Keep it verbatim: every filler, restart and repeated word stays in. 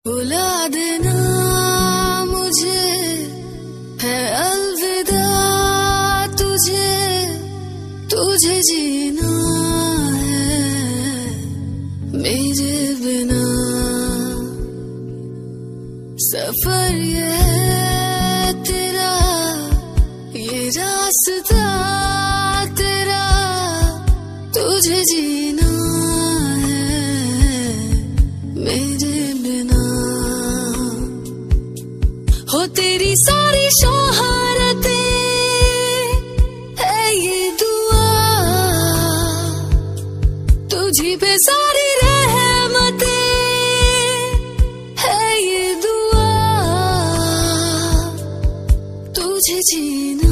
बुला देना मुझे, है अलविदा तुझे, तुझे जीना है मेरे बिना। सफर ये है तेरा, ये रास्ता तेरा, तुझे जीना है मेरे बिना। हो तेरी सारी शोहरतें है ये दुआ, तुझी पे सारी रहमतें है ये दुआ, तुझे जीना